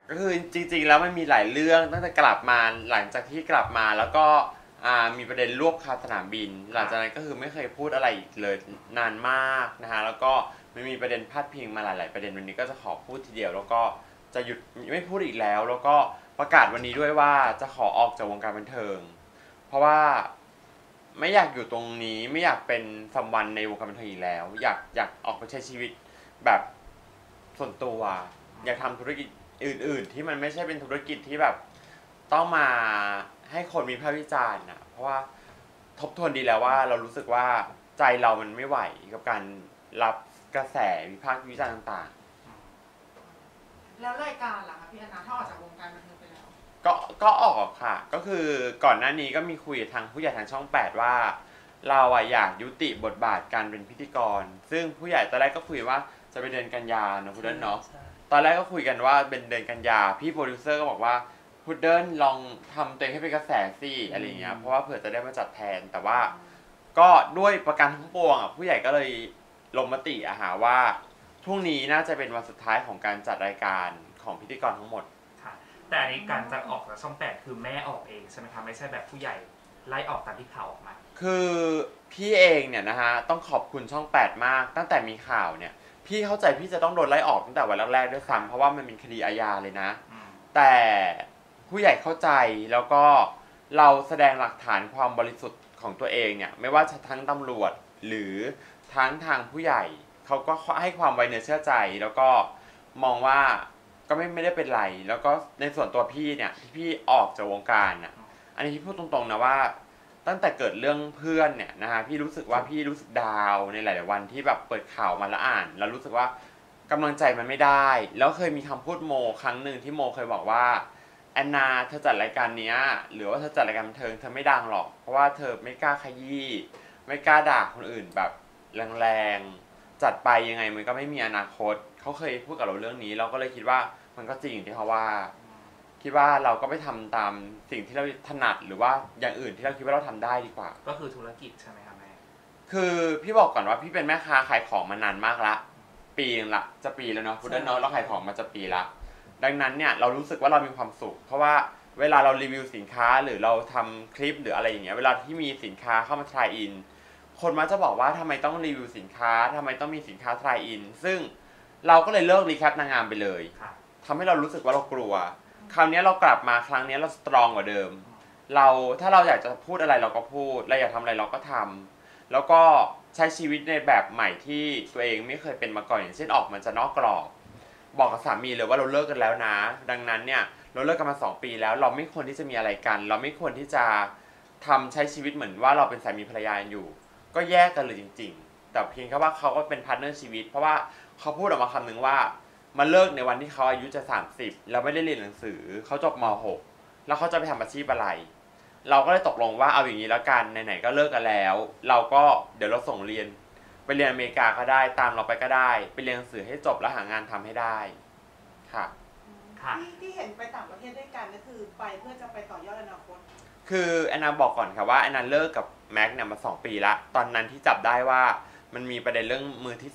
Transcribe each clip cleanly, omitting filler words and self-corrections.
ก็คือจริงๆแล้วมันมีหลายเรื่องตั้งแต่กลับมาหลังจากที่กลับมาแล้วก็มีประเด็นรวบคาสนามบินหลังจากนั้นก็คือไม่เคยพูดอะไรอีกเลยนานมากนะฮะแล้วก็มันมีประเด็นพาดพิงมาหลายๆประเด็นวันนี้ก็จะขอพูดทีเดียวแล้วก็จะหยุดไม่พูดอีกแล้วแล้วก็ประกาศวันนี้ด้วยว่าจะขอออกจากวงการบันเทิงเพราะว่าไม่อยากอยู่ตรงนี้ไม่อยากเป็นซัมวันในวงการบันเทิงอีกแล้วอยากออกไปใช้ชีวิตแบบส่วนตัวอยากทำธุรกิจอื่นๆที่มันไม่ใช่เป็นธุรกิจที่แบบต้องมาให้คนมีภาพวิจารณ์นะเพราะว่าทบทวนดีแล้วว่าเรารู้สึกว่าใจเรามันไม่ไหวกับการรับกระแสวิพากษ์วิจารณ์ต่างแล้วรายการล่ะคะพี่อนาถ้าออกจากวงการบันเทิงไปแล้วๆก็ออกค่ะก็คือก่อนหน้านี้ก็มีคุยกับทางผู้ใหญ่ทางช่อง8ว่าเราอยากยุติบทบาทการเป็นพิธีกรซึ่งผู้ใหญ่ตอนแรกก็คุยว่าจะเป็นเดือนกันยาเนาะพุดเดิ้ลเนาะตอนแรกก็คุยกันว่าเป็นเดือนกันยาพี่โปรดิวเซอร์ก็บอกว่าพุดเดิ้ลลองทำตัวเองให้เป็นกระแสสิอะไรเงี้ยเพราะว่าเผื่อจะได้มาจัดแทนแต่ว่าก็ด้วยประการทั้งปวงผู้ใหญ่ก็เลยลงมติว่าพรุ่งนี้น่าจะเป็นวันสุดท้ายของการจัดรายการของพิธีกรทั้งหมดค่ะแต่อันนี้การจะออกจากช่อง8คือแม่ออกเองใช่ไหมคะไม่ใช่แบบผู้ใหญ่ไล่ออกตามที่ข่าวออกมาคือพี่เองเนี่ยนะฮะต้องขอบคุณช่อง8มากตั้งแต่มีข่าวเนี่ยพี่เข้าใจพี่จะต้องโดนไล่ออกตั้งแต่วันแรกๆด้วยซ้ำเพราะว่ามันเป็นคดีอาญาเลยนะแต่ผู้ใหญ่เข้าใจแล้วก็เราแสดงหลักฐานความบริสุทธิ์ของตัวเองเนี่ยไม่ว่าจะทั้งตำรวจหรือทั้งทางผู้ใหญ่เขาก็ให้ความไว้เนื้อเชื่อใจแล้วก็มองว่าก็ไม่ได้เป็นไรแล้วก็ในส่วนตัวพี่เนี่ยที่พี่ออกจากวงการน่ะอันนี้พี่พูดตรงๆนะว่าตั้งแต่เกิดเรื่องเพื่อนเนี่ยนะฮะพี่รู้สึกว่าพี่รู้สึกดาวในหลายๆวันที่แบบเปิดข่าวมาแล้วอ่านแล้วรู้สึกว่ากำลังใจมันไม่ได้แล้วเคยมีคำพูดโมครั้งหนึ่งที่โมเคยบอกว่าแอนนาเธอจัดรายการเนี้ยหรือว่าเธอจัดรายการบันเทิงเธอไม่ดังหรอกเพราะว่าเธอไม่กล้าขยี้ไม่กล้าด่าคนอื่นแบบแรงๆจัดไปยังไงมันก็ไม่มีอนาคตเขาเคยพูดกับเราเรื่องนี้เราก็เลยคิดว่ามันก็จริงอย่างที่เขาว่าคิดว่าเราก็ไปทำตามสิ่งที่เราถนัดหรือว่าอย่างอื่นที่เราคิดว่าเราทำได้ดีกว่าก็คือธุรกิจใช่ไหมครับแม่คือพี่บอกก่อนว่าพี่เป็นแม่ค้าขายของมานานมากละปีนึงละจะปีแล้วเนาะพุดเดิ้ลเนาะเราขายของมาจะปีละดังนั้นเนี่ยเรารู้สึกว่าเรามีความสุขเพราะว่าเวลาเรารีวิวสินค้าหรือเราทำคลิปหรืออะไรอย่างเงี้ยเวลาที่มีสินค้าเข้ามา try in คนมักจะบอกว่าทำไมต้องรีวิวสินค้าทำไมต้องมีสินค้า try in ซึ่งเราก็เลยเลิกรีแคปนางงามไปเลยทำให้เรารู้สึกว่าเรากลัวคราวนี้เรากลับมาครั้งนี้เราสตรองกว่าเดิมถ้าเราอยากจะพูดอะไรเราก็พูดเราอยากทำอะไรเราก็ทำแล้วก็ใช้ชีวิตในแบบใหม่ที่ตัวเองไม่เคยเป็นมาก่อนอย่างเช่นออกมาจากนอกกรอบบอกกับสามีเลยว่าเราเลิกกันแล้วนะดังนั้นเนี่ยเราเลิกกันมา2 ปีแล้วเราไม่ควรที่จะมีอะไรกันเราไม่ควรที่จะใช้ชีวิตเหมือนว่าเราเป็นสามีภรรยาอยู่ก็แยกกันเลยจริงๆแต่เพียงแค่ว่าเขาก็เป็นพาร์ทเนอร์ชีวิตเพราะว่าเขาพูดออกมาคำหนึ่งว่ามาเลิกในวันที่เขาอายุจะ30แล้วไม่ได้เรียนหนังสือเขาจบม.6 แล้วเขาจะไปทำอาชีพอะไรเราก็เลยตกลงว่าเอาอย่างนี้แล้วกันไหนๆก็เลิกกันแล้วเราก็เดี๋ยวเราส่งเรียนไปเรียนอเมริกาก็ได้ตามเราไปก็ได้ไปเรียนหนังสือให้จบแล้วหางานทำให้ได้ค่ะที่เห็นไปต่างประเทศด้วยกันก็คือไปเพื่อจะไปต่อยอดอนาคตคือแอนนาบอกก่อนค่ะว่าแอนนาเลิกกับแม็กเนี่ยมา2 ปีละตอนนั้นที่จับได้ว่ามันมีประเด็นเรื่องมือที่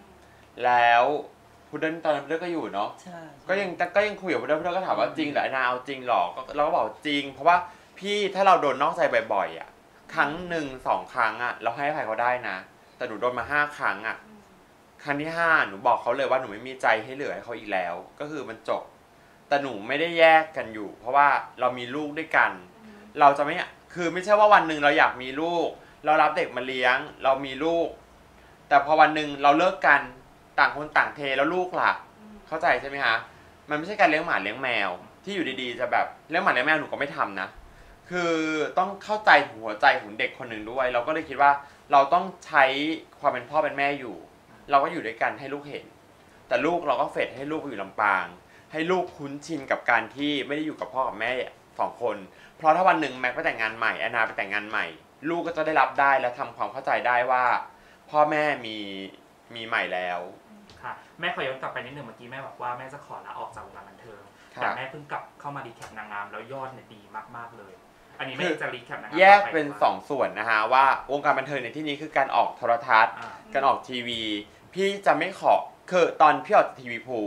3แล้วพุดเดิ้ลตอนนั้นพุดเดิ้ลก็อยู่เนาะก็ยังคุยกับพุดเดิ้ลก็ถามว่าจริงเหรอแอนนาเอาจริงหรอเราก็บอกจริงเพราะว่าพี่ถ้าเราโดนนอกใจบ่อยๆอ่ะครั้งหนึ่ง2 ครั้งอ่ะเราให้อภัยเขาได้นะแต่หนูโดนมา5 ครั้งอ่ะครั้งที่5หนูบอกเขาเลยว่าหนูไม่มีใจให้เหลือให้เขาอีกแล้วก็คือมันจบแต่หนูไม่ได้แยกกันอยู่เพราะว่าเรามีลูกด้วยกันเราจะไม่คือไม่ใช่ว่าวันหนึ่งเราอยากมีลูกเรารับเด็กมาเลี้ยงเรามีลูกแต่พอวันหนึ่งเราเลิกกันต่างคนต่างเทแล้วลูกล่ะเข้าใจใช่ไหมคะมันไม่ใช่การเลี้ยงหมาเลี้ยงแมวที่อยู่ดีๆจะแบบเลี้ยงหมาเลี้ยงแมวหนูก็ไม่ทำนะคือต้องเข้าใจหัวใจของเด็กคนหนึ่งด้วยเราก็เลยคิดว่าเราต้องใช้ความเป็นพ่อเป็นแม่อยู่เราก็อยู่ด้วยกันให้ลูกเห็นแต่ลูกเราก็เฟดให้ลูกอยู่ลำปางให้ลูกคุ้นชินกับการที่ไม่ได้อยู่กับพ่อกับแม่2 คนเพราะถ้าวันหนึ่งแม็กไปแต่งงานใหม่แอนนาไปแต่งงานใหม่ลูกก็จะได้รับได้และทำความเข้าใจได้ว่าพ่อแม่มีใหม่แล้วค่ะแม่ขอย้อนกลับไปนิดนึงเมื่อกี้แม่บอกว่าแม่จะขอลาออกจากวงการบันเทิงแต่แม่เพิ่งกลับเข้ามารีแคปนางงามแล้วยอดเนี่ยดีมากๆเลยอันนี้แม่จะรีแคปนางงามแยกเป็น2 ส่วนนะฮะว่าวงการบันเทิงในที่นี้คือการออกโทรทัศน์การออกทีวีพี่จะไม่ขอคือตอนพี่ออกทีวีพูพ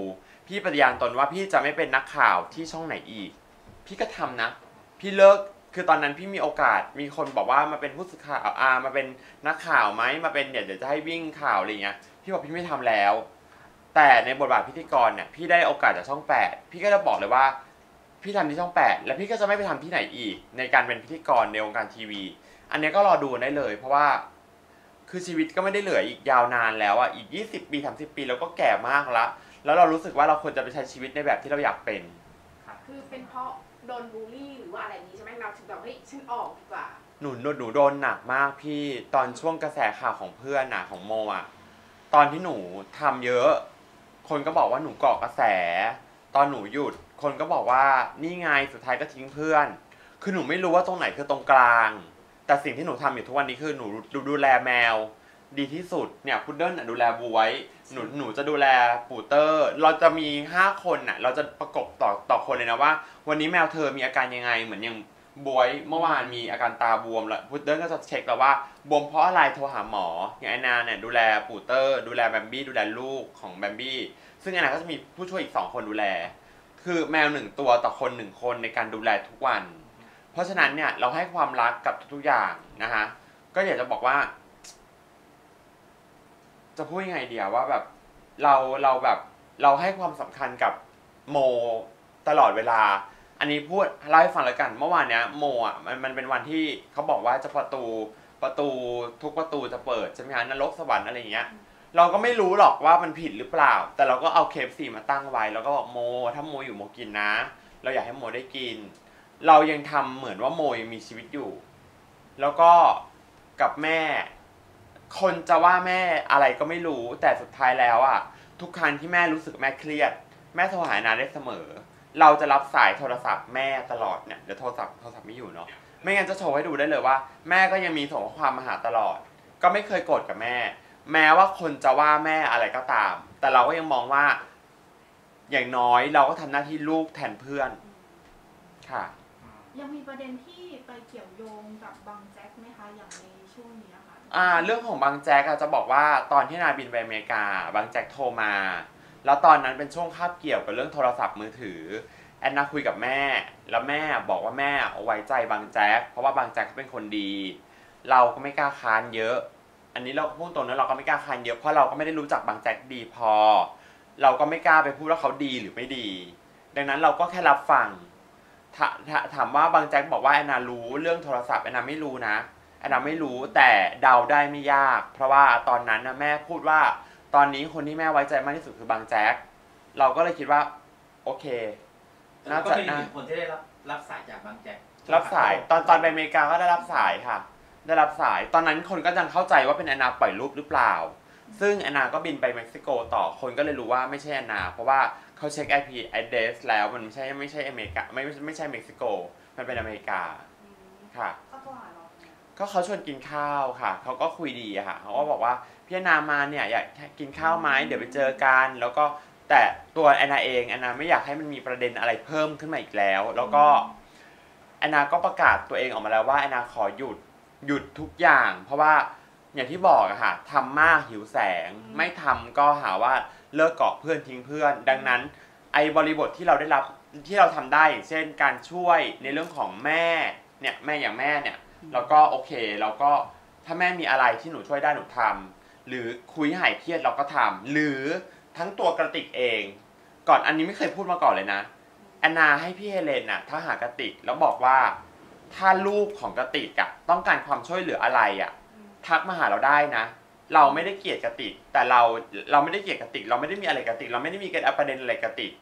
พี่ปฏิญาณตนว่าพี่จะไม่เป็นนักข่าวที่ช่องไหนอีกพี่ก็ทำนะพี่เลิกคือตอนนั้นพี่มีโอกาสมีคนบอกว่ามาเป็นผู้สื่อข่าวมาเป็นนักข่าวไหมมาเป็นเดี๋ยวจะให้วิ่งข่าวอะไรเงี้ยพี่บอกพี่ไม่ทำแล้วแต่ในบทบาทพิธีกรเนี่ยพี่ได้โอกาสจากช่อง8พี่ก็จะบอกเลยว่าพี่ทำที่ช่อง8แล้วพี่ก็จะไม่ไปทำที่ไหนอีกในการเป็นพิธีกรในวงการทีวีอันนี้ก็รอดูได้เลยเพราะว่าคือชีวิตก็ไม่ได้เหลืออีกยาวนานแล้วอ่ะอีก20 ปี30 ปีแล้วก็แก่มากแล้วเรารู้สึกว่าเราควรจะไปใช้ชีวิตในแบบที่เราอยากเป็นคือเป็นเพราะโดนบูลลี่หรือว่าอะไรนี้ใช่ไหมเราถึงแบบเฮ้ยฉันออกดีกว่าหนูโดนหนักมากพี่ตอนช่วงกระแสข่าวของเพื่อนน่ะของโมอ่ะตอนที่หนูทำเยอะคนก็บอกว่าหนูเกาะกระแสตอนหนูหยุดคนก็บอกว่านี่ไงสุดท้ายก็ทิ้งเพื่อนคือหนูไม่รู้ว่าตรงไหนคือตรงกลางแต่สิ่งที่หนูทำอยู่ทุกวันนี้คือหนูดูแลแมวดีที่สุดเนี่ยพุดเดิ้ลดูแลบวยหนูจะดูแลปูเตอร์เราจะมี5 คนน่ะเราจะประกบต่อคนเลยนะว่าวันนี้แมวเธอมีอาการยังไงเหมือนอย่างบวยเมื่อวานมีอาการตาบวมแล้วพุดเดิ้ลก็จะเช็คแล้วว่าบวมเพราะอะไรโทรหาหมออย่างแอนนาเนี่ยดูแลปูเตอร์ดูแลแบมบี้ดูแลลูกของแบมบี้ซึ่งแอนนาก็จะมีผู้ช่วยอีก2 คนดูแลคือแมว1 ตัวต่อคน1 คนในการดูแลทุกวันเพราะฉะนั้นเนี่ยเราให้ความรักกับทุกอย่างนะฮะก็อยากจะบอกว่าจะพูดยังไงเดียวว่าแบบเราแบบเราให้ความสำคัญกับโมตลอดเวลาอันนี้พูดเล่าให้ฟังแล้วกันเมื่อวานเนี้ยโมอ่ะมันเป็นวันที่เขาบอกว่าจะประตูทุกประตูจะเปิดใช่ไหมฮะนรกสวรรค์อะไรอย่างเงี้ยเราก็ไม่รู้หรอกว่ามันผิดหรือเปล่าแต่เราก็เอาKFCมาตั้งไว้แล้วก็บอกโมถ้าโมอยู่โมกินนะเราอยากให้โมได้กินเรายังทำเหมือนว่าโมยังมีชีวิตอยู่แล้วก็กับแม่คนจะว่าแม่อะไรก็ไม่รู้แต่สุดท้ายแล้วอ่ะทุกครั้งที่แม่รู้สึกแม่เครียดแม่โทรหานาได้เสมอเราจะรับสายโทรศัพท์แม่ตลอดเนี่ยเดี๋ยวโทรศัพท์ไม่อยู่เนาะไม่งั้นจะโชว์ให้ดูได้เลยว่าแม่ก็ยังมีส่งข้อความมาหาตลอดก็ไม่เคยโกรธกับแม่แม้ว่าคนจะว่าแม่อะไรก็ตามแต่เราก็ยังมองว่าอย่างน้อยเราก็ทำหน้าที่ลูกแทนเพื่อนค่ะยังมีประเด็นที่ไปเกี่ยวโยงกับบางแจ็คไหมคะอย่างในช่วงนี้ค่ะเรื่องของบางแจ็คจะบอกว่าตอนที่นาบินไปอเมริกาบางแจ็คโทรมาแล้วตอนนั้นเป็นช่วงคาบเกี่ยวกับเรื่องโทรศัพท์มือถือแอนนาคุยกับแม่แล้วแม่บอกว่าแม่เอาไว้ใจบางแจ็คเพราะว่าบางแจ็คเป็นคนดีเราก็ไม่กล้าค้านเยอะอันนี้เราพูดตรงนั้นเราก็ไม่กล้าค้านเยอะเพราะเราก็ไม่ได้รู้จักบางแจ็คดีพอเราก็ไม่กล้าไปพูดว่าเขาดีหรือไม่ดีดังนั้นเราก็แค่รับฟังถามว่าบางแจ็คบอกว่าแอนนารู้เรื่องโทรศัพท์แอนนาไม่รู้นะแอนนาไม่รู้แต่เดาได้ไม่ยากเพราะว่าตอนนั้นนะแม่พูดว่าตอนนี้คนที่แม่ไว้ใจมากที่สุดคือบางแจ็คเราก็เลยคิดว่าโอเคน่าจะเป็นคนที่ได้รับสายจากบางแจ็ครับสายตอนไปอเมริกาก็ได้รับสายค่ะได้รับสายตอนนั้นคนก็ยังเข้าใจว่าเป็นแอนนาปล่อยรูปหรือเปล่าซึ่งแอนนาก็บินไปเม็กซิโกต่อคนก็เลยรู้ว่าไม่ใช่แอนนาเพราะว่าเขาเช็ค IP address แล้วมันไม่ใช่อเมริกาไม่ใช่เม็กซิโกมันเป็นอเมริกาค่ะก็เขาชวนกินข้าวค่ะเขาก็คุยดีค่ะเขาก็บอกว่าพี่แอนนามาเนี่ยอยากกินข้าวไหมเดี๋ยวไปเจอกันแล้วก็แต่ตัวแอนนาเองแอนนาไม่อยากให้มันมีประเด็นอะไรเพิ่มขึ้นมาอีกแล้วแล้วก็แอนนาก็ประกาศตัวเองออกมาแล้วว่าแอนนาขอหยุดทุกอย่างเพราะว่าอย่างที่บอกอะค่ะทำมากหิวแสงไม่ทำก็หาว่าเลิกเกาะเพื่อนทิ้งเพื่อนดังนั้นไอ้บริบทที่เราได้รับที่เราทำได้อย่างเช่นการช่วยในเรื่องของแม่เนี่ยแม่อย่างแม่เนี่ยเราก็โอเคเราก็ถ้าแม่มีอะไรที่หนูช่วยได้หนูทำหรือคุยให้หายเครียดเราก็ทำหรือทั้งตัวกระติกเองก่อนอันนี้ไม่เคยพูดมาก่อนเลยนะแอนนาให้พี่เฮเลนน่ะถ้าหากระติกแล้วบอกว่าถ้าลูกของกระติกอะต้องการความช่วยเหลืออะไรอะทักมาหาเราได้นะเราไม่ได้เกลียดกระติกแต่เราไม่ได้เกลียดกระติกเราไม่ได้มีอะไรกระติกเราไม่ได้มีประเด็นอะไรกระติก